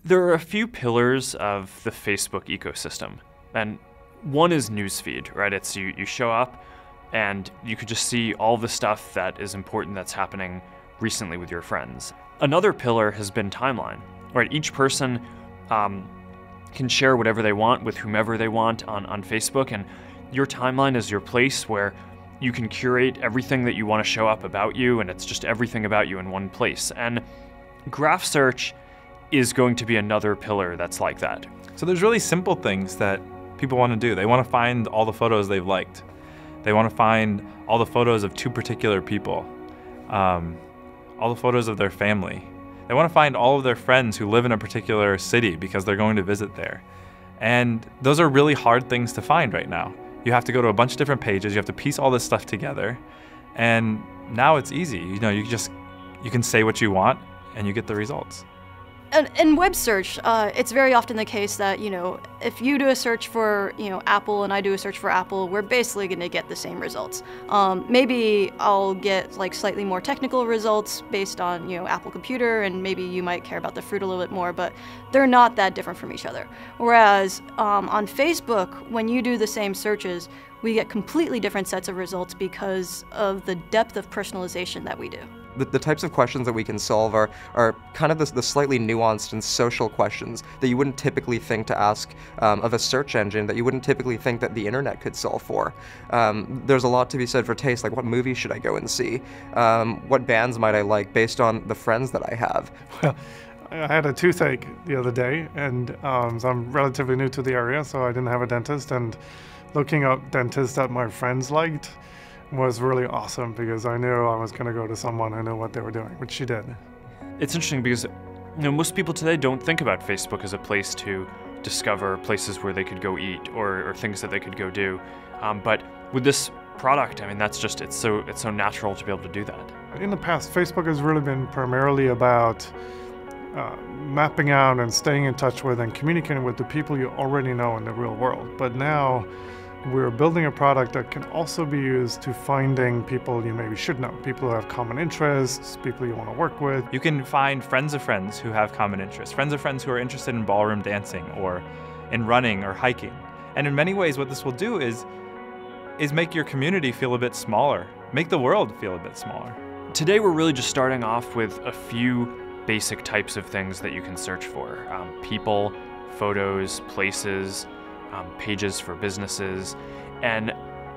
There are a few pillars of the Facebook ecosystem, and one is newsfeed, right? It's you show up and you could just see all the stuff that is important that's happening recently with your friends. Another pillar has been timeline, right? Each person can share whatever they want with whomever they want on Facebook, and your timeline is your place where you can curate everything that you want to show up about you, and it's just everything about you in one place. And graph search is going to be another pillar that's like that. So there's really simple things that people want to do. They want to find all the photos they've liked. They want to find all the photos of two particular people, all the photos of their family. They want to find all of their friends who live in a particular city because they're going to visit there. And those are really hard things to find right now. You have to go to a bunch of different pages, you have to piece all this stuff together, and now it's easy. You know, you can say what you want and you get the results. In web search, it's very often the case that, if you do a search for, Apple and I do a search for Apple, we're basically going to get the same results. Maybe I'll get like slightly more technical results based on, Apple Computer, and maybe you might care about the fruit a little bit more, but they're not that different from each other. Whereas on Facebook, when you do the same searches, we get completely different sets of results because of the depth of personalization that we do. The types of questions that we can solve are kind of the slightly nuanced and social questions that you wouldn't typically think to ask of a search engine, that you wouldn't typically think that the internet could solve for. There's a lot to be said for taste, like what movies should I go and see? What bands might I like based on the friends that I have? Well, I had a toothache the other day, and so I'm relatively new to the area, so I didn't have a dentist, and looking up dentists that my friends liked was really awesome because I knew I was going to go to someone who knew what they were doing, which she did. It's interesting because most people today don't think about Facebook as a place to discover places where they could go eat or things that they could go do. But with this product, I mean, it's so natural to be able to do that. In the past, Facebook has really been primarily about mapping out and staying in touch with and communicating with the people you already know in the real world. But now, we're building a product that can also be used to finding people you maybe should know, people who have common interests, people you want to work with. You can find friends of friends who have common interests, friends of friends who are interested in ballroom dancing or in running or hiking. And in many ways, what this will do is make your community feel a bit smaller, make the world feel a bit smaller. Today, we're really just starting off with a few basic types of things that you can search for. People, photos, places, pages for businesses, and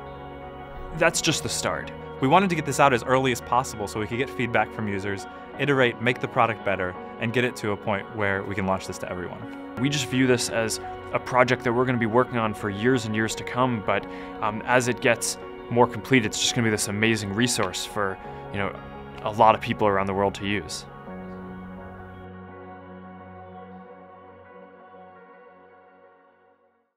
that's just the start. We wanted to get this out as early as possible so we could get feedback from users, iterate, make the product better, and get it to a point where we can launch this to everyone. We just view this as a project that we're going to be working on for years and years to come, but as it gets more complete, it's just going to be this amazing resource for a lot of people around the world to use.